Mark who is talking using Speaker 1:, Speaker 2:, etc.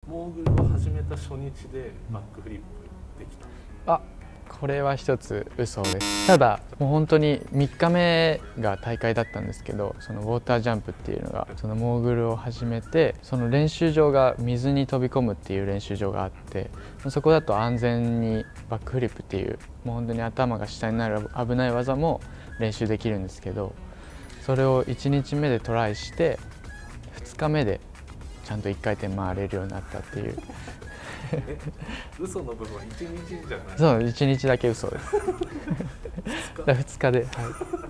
Speaker 1: モーグルを始めた初日でバックフリップできた？
Speaker 2: あ、これは一つ嘘です。ただもう本当に3日目が大会だったんですけど、そのウォータージャンプっていうのが、そのモーグルを始めて、その練習場が水に飛び込むっていう練習場があって、そこだと安全にバックフリップっていう、もう本当に頭が下になる危ない技も練習できるんですけど、それを1日目でトライして2日目でちゃんと1回転回れるようになったっていう。
Speaker 1: 嘘の部分は1日じゃない？
Speaker 2: そう、1日だけ嘘です。2日で、はい。